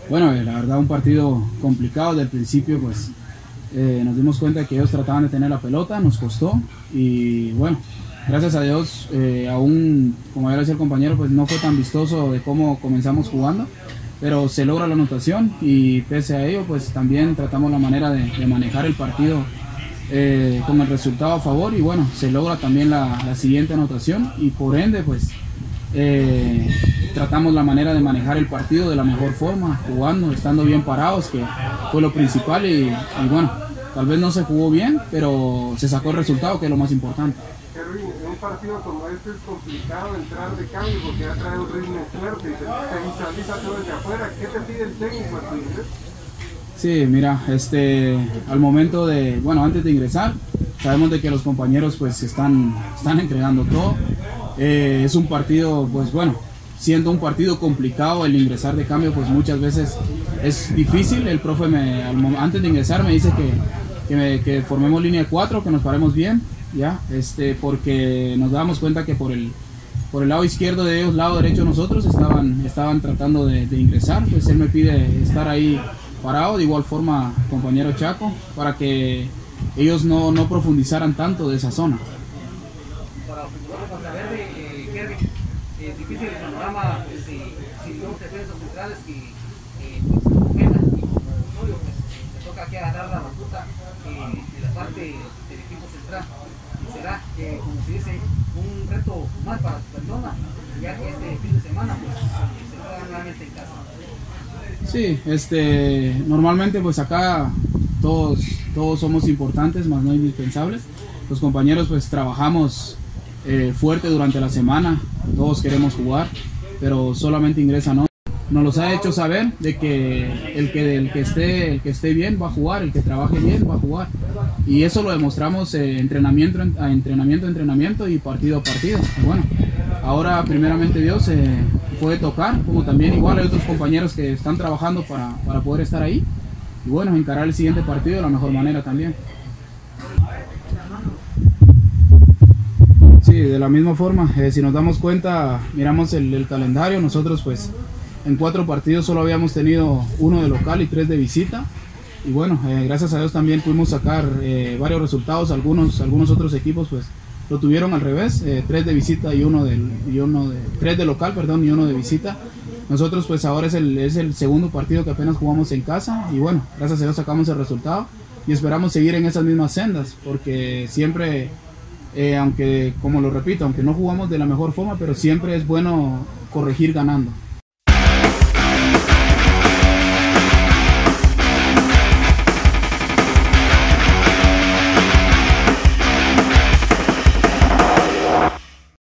Bueno, la verdad un partido complicado desde el principio, pues nos dimos cuenta de que ellos trataban de tener la pelota, nos costó y bueno, gracias a Dios, aún como ya lo decía el compañero, pues no fue tan vistoso de cómo comenzamos jugando, pero se logra la anotación y pese a ello, pues también tratamos la manera de manejar el partido con el resultado a favor y bueno, se logra también la siguiente anotación y por ende, pues tratamos la manera de manejar el partido de la mejor forma, jugando, estando bien parados, que fue lo principal y bueno, tal vez no se jugó bien, pero se sacó el resultado, que es lo más importante. Erwin, en un partido como este es complicado entrar de cambio porque ya trae un ritmo fuerte y se visualiza todo desde afuera. ¿Qué te pide el técnico a tu ingreso? Sí, mira, al momento de, bueno, antes de ingresar, sabemos de que los compañeros pues están entregando todo. Es un partido, pues bueno, siendo un partido complicado el ingresar de cambio, pues muchas veces es difícil. El profe antes de ingresar me dice que formemos línea de 4, que nos paremos bien, ya, porque nos dábamos cuenta que por el lado izquierdo de ellos, lado derecho de nosotros, estaban tratando de ingresar, pues él me pide estar ahí parado, de igual forma compañero Chaco, para que ellos no profundizaran tanto de esa zona. Para los jugadores de Verde, Kervin, es difícil el panorama si vemos defensas centrales que pues comentan y como Osorio pues le toca aquí agarrar la batuta de la parte del equipo central y será como se dice un reto más para su persona ya que este fin de semana pues se juega nuevamente en casa. Sí, normalmente pues acá todos somos importantes, más no indispensables. Los compañeros pues trabajamos fuerte durante la semana, todos queremos jugar, pero solamente ingresan hoy. Nos los ha hecho saber de que el que esté bien va a jugar, el que trabaje bien va a jugar. Y eso lo demostramos entrenamiento a entrenamiento y partido a partido. Bueno, ahora primeramente Dios puede tocar, como también igual hay otros compañeros que están trabajando para poder estar ahí. Y bueno, encarar el siguiente partido de la mejor manera también. Sí, de la misma forma, si nos damos cuenta, miramos el calendario, nosotros pues en 4 partidos solo habíamos tenido 1 de local y 3 de visita. Y bueno, gracias a Dios también pudimos sacar varios resultados, algunos otros equipos pues lo tuvieron al revés, 3 de visita y 3 de local, perdón, y 1 de visita. Nosotros pues ahora es el segundo partido que apenas jugamos en casa y bueno, gracias a Dios sacamos el resultado y esperamos seguir en esas mismas sendas porque siempre, aunque como lo repito, aunque no jugamos de la mejor forma, pero siempre es bueno corregir ganando.